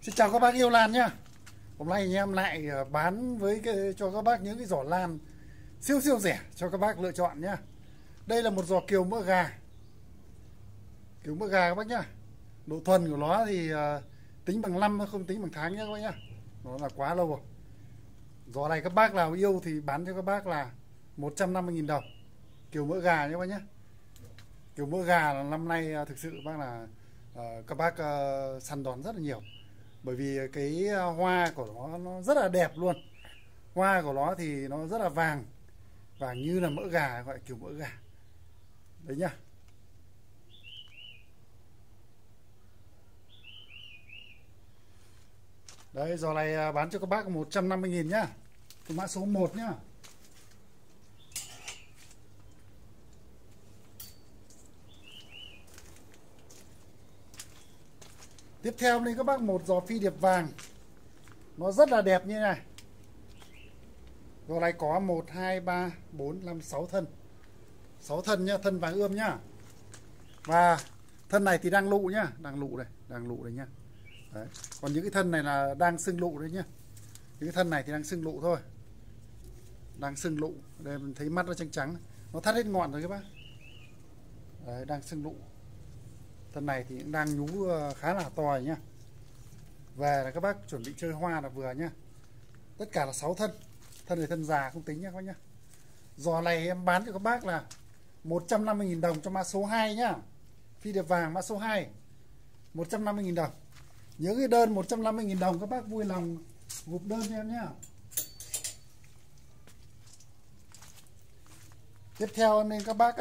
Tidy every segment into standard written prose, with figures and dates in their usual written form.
Xin chào các bác yêu lan nhá. Hôm nay anh em lại bán cho các bác những cái giỏ lan siêu siêu rẻ cho các bác lựa chọn nhá. Đây là một giỏ kiều mỡ gà. Kiều mỡ gà các bác nhá. Độ thuần của nó thì tính bằng năm, không tính bằng tháng nhá các bác nhá. Nó là quá lâu rồi. Giỏ này các bác nào yêu thì bán cho các bác là 150.000 đồng. Kiều mỡ gà nhé các bác nhá. Kiều mỡ gà là năm nay thực sự bác là các bác săn đón rất là nhiều. Bởi vì cái hoa của nó rất là đẹp luôn. Hoa của nó thì nó rất là vàng. Vàng như là mỡ gà, gọi là kiểu mỡ gà. Đấy nhá. Đấy, giò này bán cho các bác 150.000 nhá. Cái mã số 1 nhá. Tiếp theo đây các bác một giò phi điệp vàng. Nó rất là đẹp như này. Giò này có 1, 2, 3, 4, 5, 6 thân. 6 thân nhá, thân vàng ươm nhá. Và thân này thì đang lụ nhá, đang lụ đây nhá. Đấy. Còn những cái thân này là đang sưng lụ đấy nhá. Những cái thân này thì đang sưng lụ thôi. Đang sưng lụ. Đây mình thấy mắt nó trắng trắng. Nó thắt hết ngọn rồi các bác. Đấy, đang sưng lụ. Thân này thì cũng đang nhú khá là to nhá. Về là các bác chuẩn bị chơi hoa là vừa nhá. Tất cả là 6 thân. Thân này thân già không tính nhá các bác nhá. Giò này em bán cho các bác là 150.000 đồng cho mã số 2 nhá. Phi điệp vàng mã số 2 150.000 đồng. Nhớ cái đơn 150.000 đồng các bác vui lòng gộp đơn cho em nhá. Tiếp theo nên các bác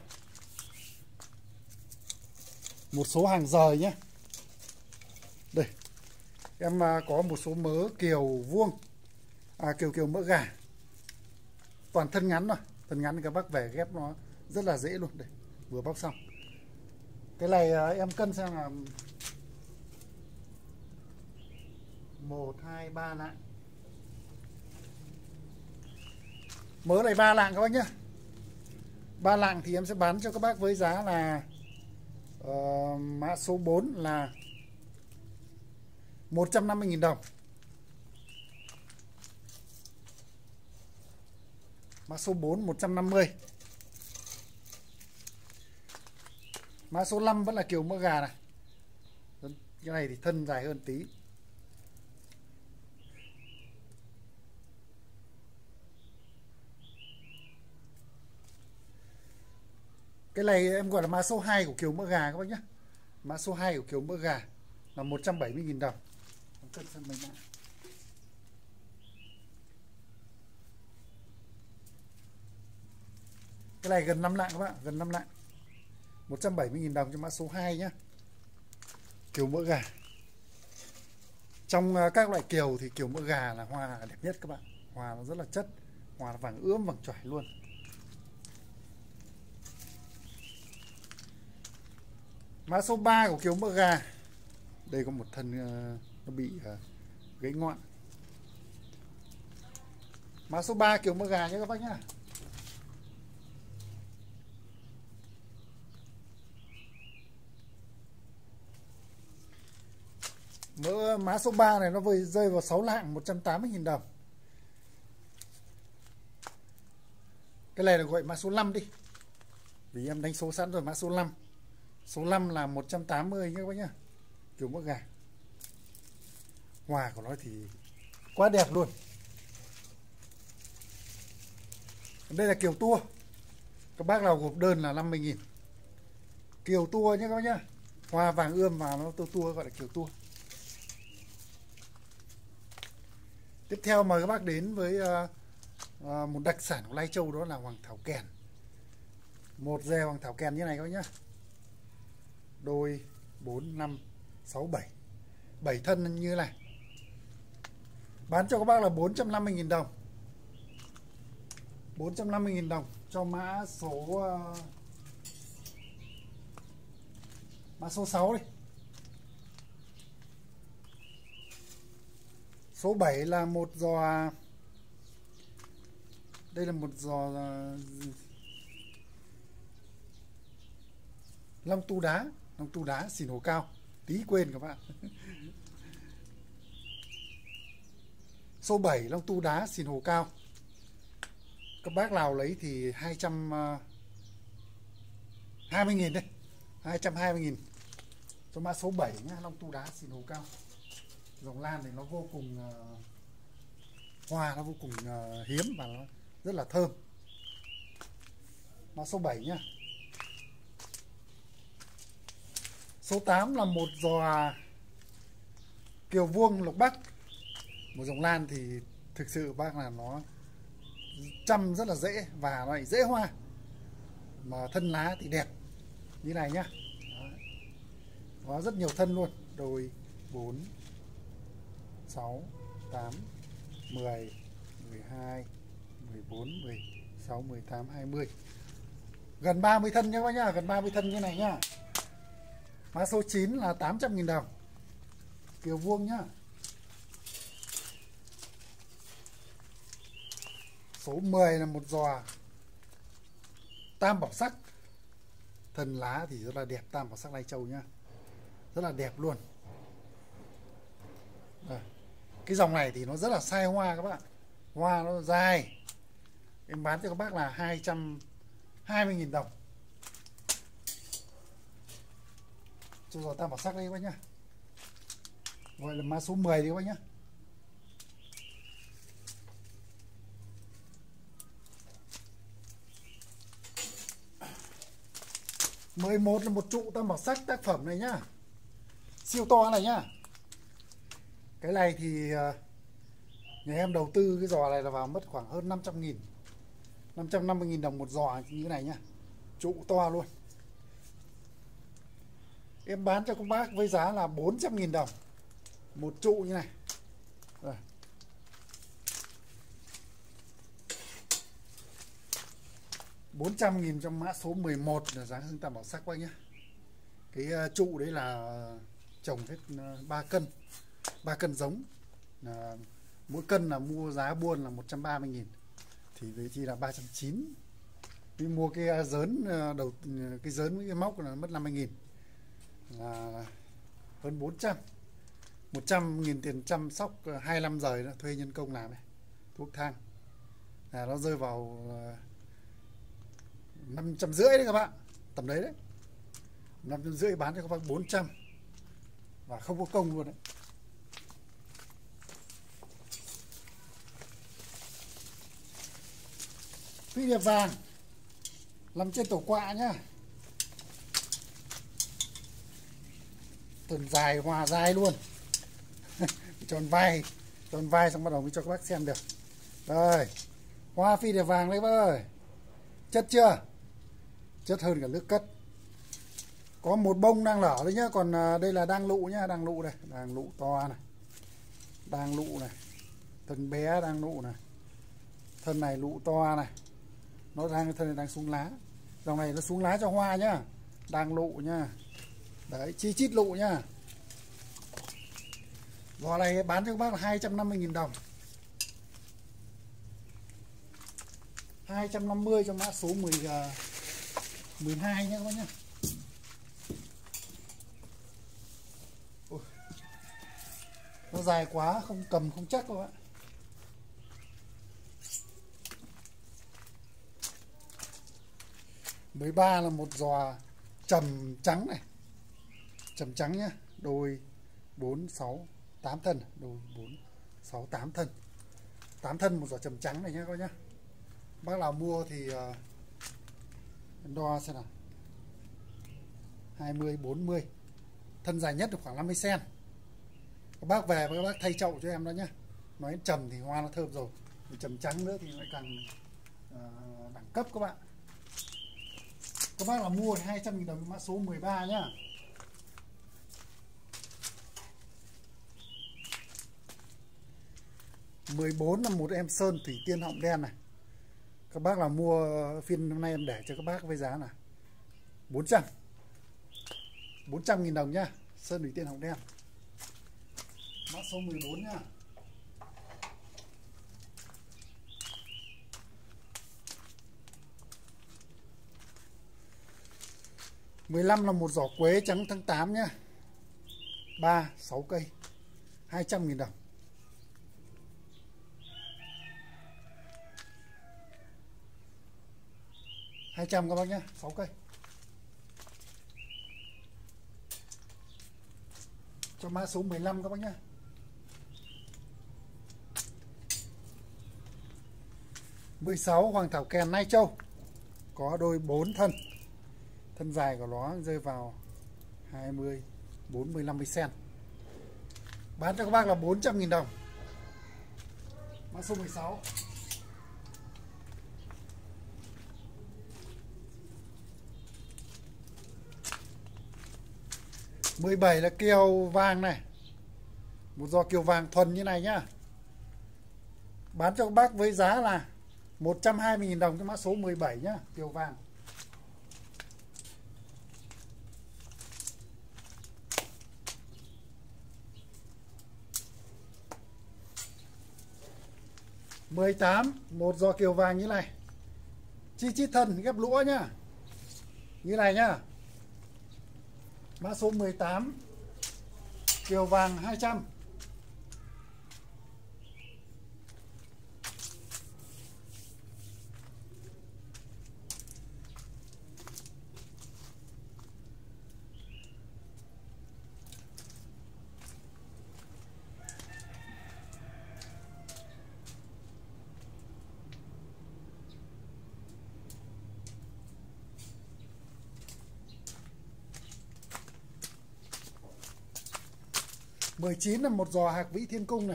một số hàng rời nhé. Đây em có một số mớ kiều vuông, kiều mỡ gà, toàn thân ngắn rồi. Thân ngắn thì các bác về ghép nó rất là dễ luôn. Đây vừa bóc xong. Cái này em cân xem là 1, 2, 3 lạng. Mớ này 3 lạng các bác nhé. 3 lạng thì em sẽ bán cho các bác với giá là mã số 4 là 150.000 đồng. Mã số 4 150. Mã số 5 vẫn là kiều mỡ gà này. Cái này thì thân dài hơn tí. Cái này em gọi là mã số 2 của kiều mỡ gà các bác nhé. Mã số 2 của kiều mỡ gà là 170.000 đồng. Cân xem mình lại. Cái này gần 5 lạng các bạn, gần 5 lạng. 170.000 đồng cho mã số 2 nhé. Kiều mỡ gà. Trong các loại kiều thì kiều mỡ gà là hoa đẹp nhất các bạn. Hoa nó rất là chất, hoa vàng ươm vàng chỏi luôn. Mã số 3 của kiều mỡ gà. Đây có một thân nó bị gãy ngọn. Mã số 3 kiều mỡ gà nhé các bác nhá. Mã số 3 này nó vừa rơi vào 6 lạng 180.000 đồng. Cái này là gọi mã số 5 đi. Vì em đánh số sẵn rồi, mã số 5. Số 5 là 180 nhé các bác nhá. Kiều mỡ gà. Hoa của nó thì quá đẹp luôn. Đây là kiều tua. Các bác nào gộp đơn là 50.000. Kiều tua nhé các bác nhá. Hoa vàng ươm và nó tua gọi là kiều tua. Tiếp theo mời các bác đến với một đặc sản của Lai Châu, đó là hoàng thảo kèn. Một dè hoàng thảo kèn như này các bác nhá. Đôi 4, 5, 6, 7. 7 thân như này. Bán cho các bác là 450.000 đồng. 450.000 đồng cho mã số 6 đi. Số 7 là một giò. Đây là một giò long tu đá xìn hồ cao. Tí quên các bạn. Số 7 long tu đá xìn hồ cao. Các bác nào lấy thì 220.000 đây. 220.000 cho mã số 7 nhá, long tu đá xìn hồ cao. Dòng lan thì nó vô cùng hoa nó vô cùng hiếm và nó rất là thơm. Mã số 7 nhá. Số 8 là một giò kiều vuông lục bắc. Một dòng lan thì thực sự bác là nó chăm rất là dễ và nó lại dễ hoa, mà thân lá thì đẹp như này nhá. Có rất nhiều thân luôn. Đôi 4 6 8 10 12 14 16 18 20, gần 30 thân nhá các bác nhá, gần 30 thân như này nhá. Mã số 9 là 800.000 đồng. Kiều vuông nhá. Số 10 là một giò tam bảo sắc. Thân lá thì rất là đẹp, tam bảo sắc lai châu nhá. Rất là đẹp luôn. Cái dòng này thì nó rất là sai hoa các bạn. Hoa nó dài. Em bán cho các bác là 220.000 đồng. Cho giò tam bảo sắc đây các bác nhá. Gọi là mã số 10 đi các bác nhá. Một là một trụ tam bảo sắc tác phẩm này nhá. Siêu to này nhá. Cái này thì nhà em đầu tư cái giò này là vào mất khoảng hơn 500.000, 550.000 đồng một giò như thế này nhá. Trụ to luôn. Em bán cho các bác với giá là 400.000 đồng một trụ như này. Rồi. 400.000 trong mã số 11 là giá hương tam bảo sắc quanh nhá. Cái trụ đấy là trồng hết 3 cân. 3 cân giống. Mỗi cân là mua giá buôn là 130.000. Thì về chi là 390. Vì mua cái dớn đầu cái dớn với cái móc là mất 50.000. Là hơn 400. 100.000 tiền chăm sóc 25 giờ nữa, thuê nhân công làm này. Thuốc thang. Nó rơi vào 550 đấy các bạn. Tầm đấy đấy. 550 bán cho các bác 400. Và không có công luôn đấy. Phi điệp vàng nằm trên tổ quạ nhá. Tuần dài, hoa dài luôn. Tròn vai xong bắt đầu mới cho các bác xem được. Đây, hoa phi điệp vàng đấy bác ơi. Chất chưa? Chất hơn cả nước cất. Có một bông đang nở đấy nhá. Còn đây là đang lụ nhá. Đang lụ đây. Đang lụ to này. Đang lụ này. Thân bé đang lụ này. Thân này lụ to này. Nó đang, thân này đang xuống lá. Dòng này nó xuống lá cho hoa nhá. Đang lụ nhá. Đấy, chi chít lụ nhá. Giò này bán cho các bác là 250.000 đồng. 250 cho mã số 12 nhé các bác nhé. Nó dài quá không cầm không chắc các bạn. Mới 3 là một giò trầm trắng này. Trầm trắng nhá. Đôi 4, 6, 8 thân. Đôi 4, 6, 8 thân. 8 thân một giò trầm trắng này nhá các bác nhá. Bác nào mua thì đo xem nào. 20, 40. Thân dài nhất được khoảng 50 cm. Các bác về các bác thay chậu cho em đó nhá. Nói trầm thì hoa nó thơm rồi. Trầm trắng nữa thì lại càng đẳng cấp các bạn. Các bác là mua 200.000 đồng mã số 13 nhá. Mười 4 là một em sơn thủy tiên họng đen này. Các bác là mua phiên hôm nay em để cho các bác với giá là 400.000 đồng nhá. Sơn thủy tiên họng đen. Mã số 14 nhá. Mười 15 là một giỏ quế trắng tháng 8 nhá. 3, 6 cây 200.000 đồng. 200 các bác nhé, 6 cây. Cho mã số 15 các bác nhé. 16 Hoàng Thảo Kèn Nai Châu. Có đôi 4 thân. Thân dài của nó rơi vào 20, 40, 50 cm. Bán cho các bác là 400.000 đồng. Mã số 16. 17 là kèo vàng này. Một giò kiều vàng thuần như này nhá. Bán cho các bác với giá là 120.000 đồng cái mã số 17 nhá, kiều vàng. Một giò kiều vàng như này. Chi chít thân ghép lũa nhá. Như này nhá. Mã số 18 kiều vàng 200. Mười 19 là một giò hạc vĩ thiên cung này.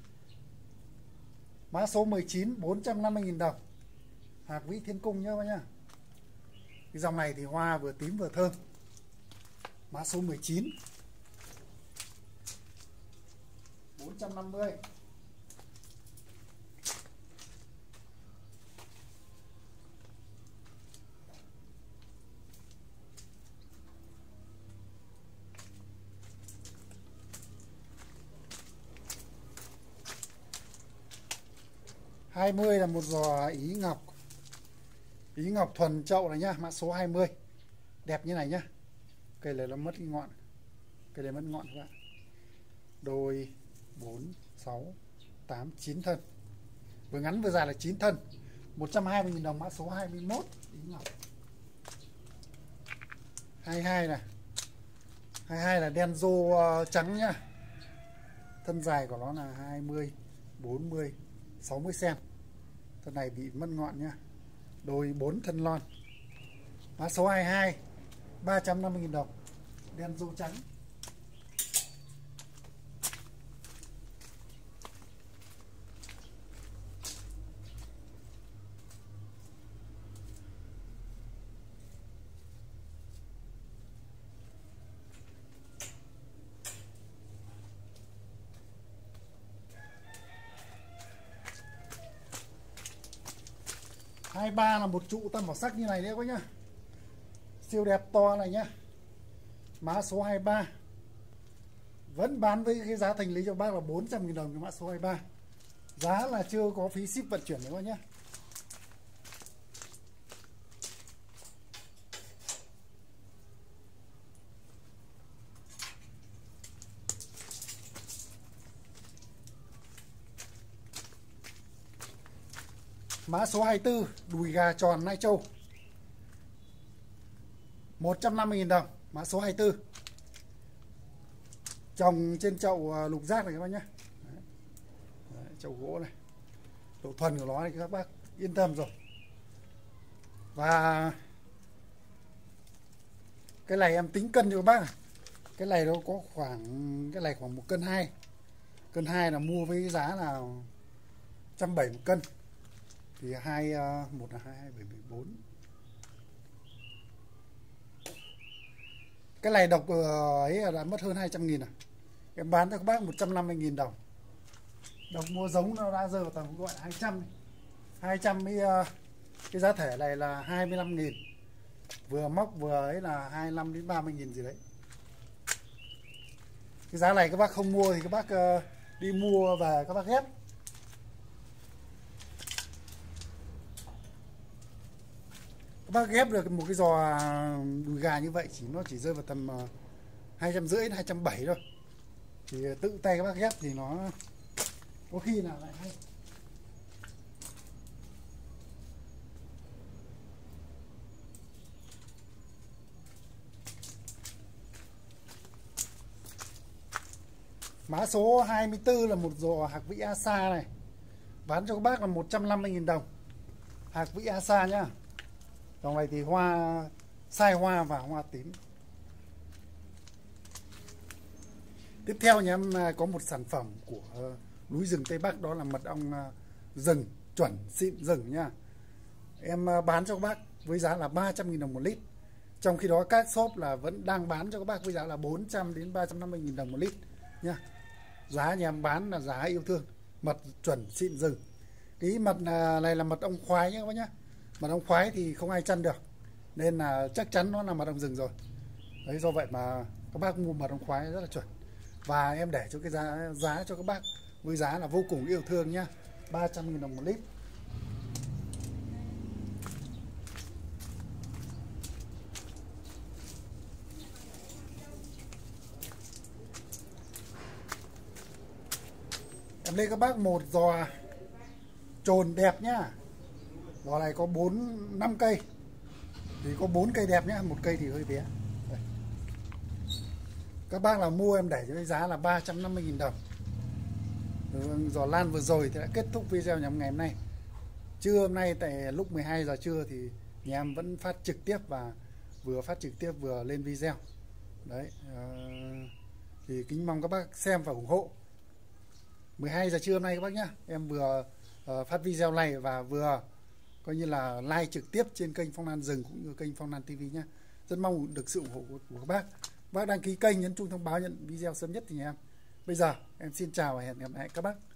Mã số 19 450.000 đồng. Hạc vĩ thiên cung nhá các bác nhá. Cái dòng này thì hoa vừa tím vừa thơm. Mã số 19 450. Hai mươi là một giò Ý Ngọc. Ý Ngọc thuần chậu này nhá, mã số 20. Đẹp như này nhá. Cây này nó mất cái ngọn. Cây này mất ngọn các bạn. Đôi 4, 6, 8, 9 thân. Vừa ngắn vừa dài là 9 thân. 120.000 đồng mã số 21. Ý Ngọc. 22 này. 22 là đen rô trắng nhá. Thân dài của nó là 20, 40, 60 cm. Thân này bị mất ngọn nhá. Đôi 4 thân lon. Mã số 22 350.000 đồng. Đen rô trắng. Hai ba là một trụ tam bảo sắc như này đấy các nhá. Siêu đẹp to này nhá. Mã số 23. Vẫn bán với cái giá thành lý cho bác là 400.000 đồng cái mã số 23. Giá là chưa có phí ship vận chuyển nữa các nhá. Mã số 24 đùi gà tròn Nai Châu. 150.000 đồng. Mã số 24. Trồng trên chậu lục giác này các bác nhé. Đấy, chậu gỗ này. Độ thuần của nó này các bác yên tâm rồi. Và cái này em tính cân cho các bác. Cái này nó có khoảng 1 cân 2. Cân 2 là mua với giá là 170 một cân. Thì một là 2274. Cái này độc ấy đã mất hơn 200.000 à. Em bán cho các bác 150.000 đồng. Độc mua giống nó đã rơi vào tầm gọi 200. 200 với cái giá thể này là 25.000. Vừa móc vừa ấy là 25 đến 30.000 gì đấy. Cái giá này các bác không mua thì các bác đi mua về các bác ghép. Các bác ghép được một cái giò đùi gà như vậy nó chỉ rơi vào tầm 250 đến 270 thôi. Thì tự tay các bác ghép thì nó có khi là lại hay. Mã số 24 là một giò hạc vĩ Asa này. Bán cho các bác là 150.000 đồng. Hạc vĩ Asa nhá. Dòng này thì hoa sai hoa và hoa tím. Tiếp theo nhà em có một sản phẩm của núi rừng Tây Bắc, đó là mật ong rừng chuẩn xịn rừng nha. Em bán cho các bác với giá là 300.000 đồng một lít. Trong khi đó các shop là vẫn đang bán cho các bác với giá là 400 đến 350.000 đồng một lít nha. Giá nhà em bán là giá yêu thương, mật chuẩn xịn rừng. Cái mật này là mật ong khoái nhé các bác nhé. Mật ong khoái thì không ai chăn được, nên là chắc chắn nó là mật ong rừng rồi. Đấy, do vậy mà các bác mua mật ong khoái rất là chuẩn. Và em để cho cái giá cho các bác với giá là vô cùng yêu thương nhá, 300.000 đồng một lít. Em lấy các bác một giò trồn đẹp nhá. Giò này có 5 cây. Thì có 4 cây đẹp nhá, một cây thì hơi bé. Đây. Các bác nào mua em để cho cái giá là 350.000 đồng. Giò lan vừa rồi thì đã kết thúc video nhà em ngày hôm nay. Trưa hôm nay tại lúc 12 giờ trưa thì nhà em vẫn phát trực tiếp, và vừa phát trực tiếp vừa lên video. Đấy, thì kính mong các bác xem và ủng hộ. 12 giờ trưa hôm nay các bác nhá, em vừa phát video này và vừa coi như là live trực tiếp trên kênh Phong Lan Rừng cũng như kênh Phong Lan TV nhá. Rất mong được sự ủng hộ của các bác. Bác đăng ký kênh, nhấn chuông thông báo nhận video sớm nhất thì nhà em. Bây giờ em xin chào và hẹn gặp lại các bác